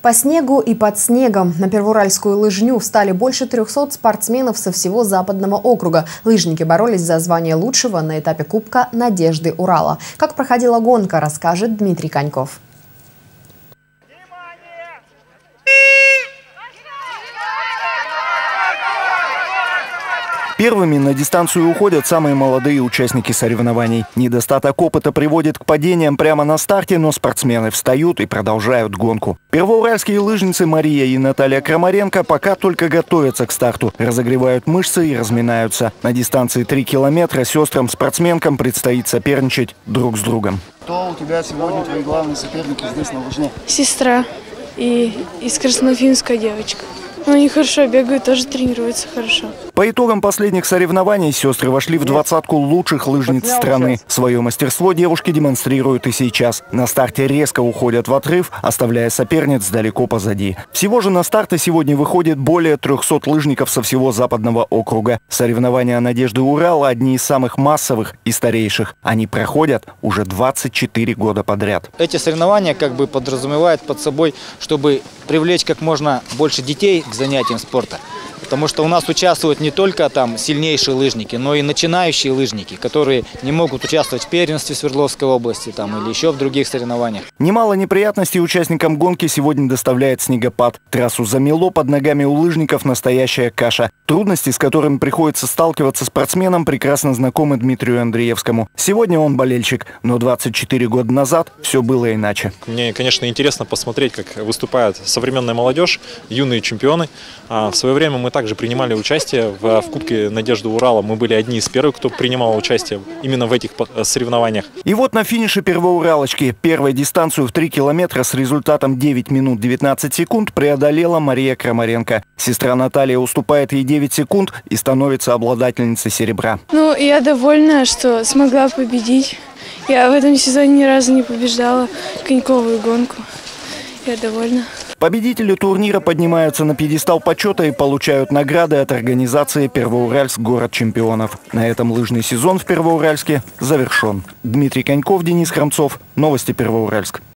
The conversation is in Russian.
По снегу и под снегом на Первоуральскую лыжню встали больше 300 спортсменов со всего Западного округа. Лыжники боролись за звание лучшего на этапе Кубка Надежды Урала. Как проходила гонка, расскажет Дмитрий Коньков. Первыми на дистанцию уходят самые молодые участники соревнований. Недостаток опыта приводит к падениям прямо на старте, но спортсмены встают и продолжают гонку. Первоуральские лыжницы Мария и Наталья Крамаренко пока только готовятся к старту, разогревают мышцы и разминаются. На дистанции 3 километра сестрам-спортсменкам предстоит соперничать друг с другом. Кто у тебя сегодня твои главные соперники здесь на лыжне? Сестра и из красноуфимская девочка. Но они хорошо бегают, тоже тренируются хорошо. По итогам последних соревнований сестры вошли в двадцатку лучших лыжниц страны. Свое мастерство девушки демонстрируют и сейчас. На старте резко уходят в отрыв, оставляя соперниц далеко позади. Всего же на старты сегодня выходит более 300 лыжников со всего Западного округа. Соревнования Надежды Урала одни из самых массовых и старейших. Они проходят уже 24 года подряд. Эти соревнования как бы подразумевают под собой, чтобы привлечь как можно больше детей к занятиям спорта. Потому что у нас участвуют не только там сильнейшие лыжники, но и начинающие лыжники, которые не могут участвовать в первенстве Свердловской области там, или еще в других соревнованиях. Немало неприятностей участникам гонки сегодня доставляет снегопад. Трассу замело, под ногами у лыжников настоящая каша. Трудности, с которыми приходится сталкиваться спортсменам, прекрасно знакомы Дмитрию Андреевскому. Сегодня он болельщик, но 24 года назад все было иначе. Мне, конечно, интересно посмотреть, как выступает современная молодежь, юные чемпионы. В свое время мы также принимали участие в Кубке Надежды Урала. Мы были одни из первых, кто принимал участие именно в этих соревнованиях. И вот на финише Первоуралочки первую дистанцию в 3 километра с результатом 9 минут 19 секунд преодолела Мария Крамаренко. Сестра Наталья уступает ей 9 секунд и становится обладательницей серебра. Я довольна, что смогла победить. Я в этом сезоне ни разу не побеждала коньковую гонку. Я довольна. Победители турнира поднимаются на пьедестал почета и получают награды от организации «Первоуральск. Город чемпионов». На этом лыжный сезон в Первоуральске завершен. Дмитрий Коньков, Денис Хромцов. Новости Первоуральск.